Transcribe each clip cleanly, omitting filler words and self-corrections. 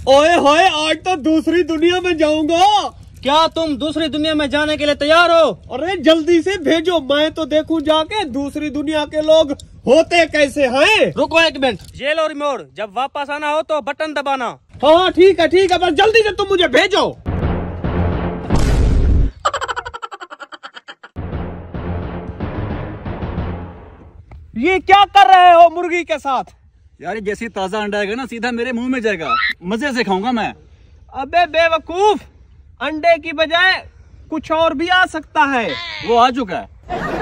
ओए होए, आज तो दूसरी दुनिया में जाऊंगा। क्या तुम दूसरी दुनिया में जाने के लिए तैयार हो? अरे जल्दी से भेजो, मैं तो देखूं जाके दूसरी दुनिया के लोग होते कैसे हैं। रुको एक मिनट, ये लो रिमोट, जब वापस आना हो तो बटन दबाना। हाँ ठीक है, बस जल्दी से तुम मुझे भेजो। ये क्या कर रहे हो मुर्गी के साथ? यार जैसे ताजा अंडा आएगा ना सीधा मेरे मुंह में जाएगा, मजे से खाऊंगा मैं। अबे बेवकूफ, अंडे की बजाय कुछ और भी आ सकता है। वो आ चुका है।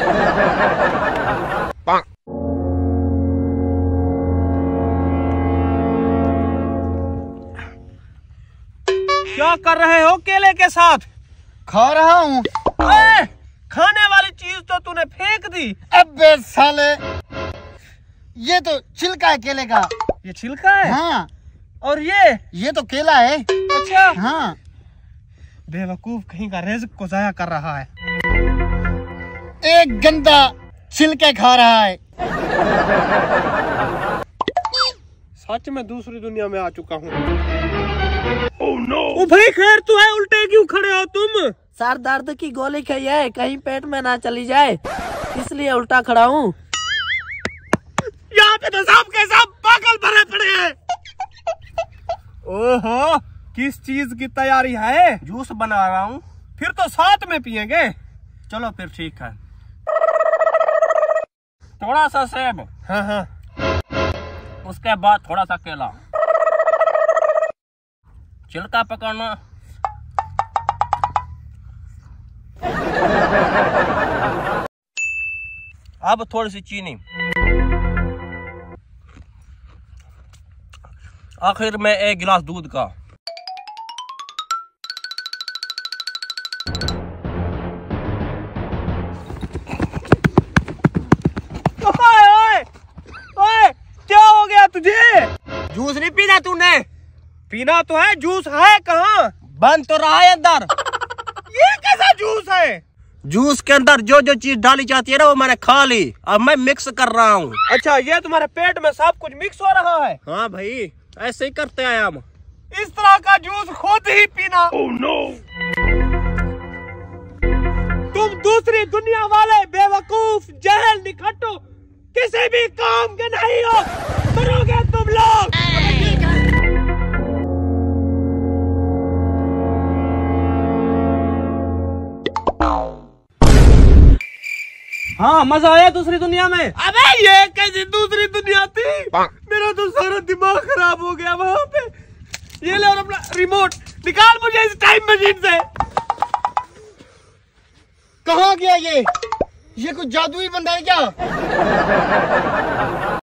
क्या कर रहे हो केले के साथ? खा रहा हूँ। खाने वाली चीज तो तूने फेंक दी। अबे साले, ये तो छिलका है केले का। ये छिलका है? हाँ। और ये तो केला है। अच्छा। हाँ। बेवकूफ कहीं का, रिज़्क़ को जाया कर रहा है। एक गंदा छिलके खा रहा है। सच में दूसरी दुनिया में आ चुका हूँ। Oh no. ओ भाई खैर तो है, उल्टे क्यों खड़े हो तुम? सर दर्द की गोली खाई है, कहीं पेट में ना चली जाए, इसलिए उल्टा खड़ा हूँ। यहाँ पे तो सब के सब पागल भरे पड़े हैं। ओहो, किस चीज की तैयारी है? जूस बना रहा हूँ। फिर तो साथ में पियेंगे। चलो फिर ठीक है। थोड़ा सा सेब। हाँ। उसके बाद थोड़ा सा केला। छिलका पकड़ना। अब थोड़ी सी चीनी। आखिर में एक गिलास दूध का। ओए, क्या हो गया तुझे? जूस नहीं पीना तूने? पीना तो है, जूस है कहाँ? बंद तो रहा है अंदर। ये कैसा जूस है? जूस के अंदर जो जो चीज डाली जाती है ना वो मैंने खा ली, अब मैं मिक्स कर रहा हूँ। अच्छा, ये तुम्हारे पेट में सब कुछ मिक्स हो रहा है? हाँ भाई, ऐसे ही करते हैं हम। इस तरह का जूस खुद ही पीना। Oh no. तुम दूसरी दुनिया वाले बेवकूफ, जहल निखट्टू, किसी भी काम के नहीं हो, मरोगे तुम लोग। हाँ, मजा आया दूसरी दुनिया में। अबे ये कैसी दूसरी दुनिया थी? मेरा तो सारा दिमाग खराब हो गया वहाँ पे। ये ले और अपना रिमोट निकाल मुझे इस टाइम मशीन से। कहाँ गया ये कुछ जादुई बंदा है क्या?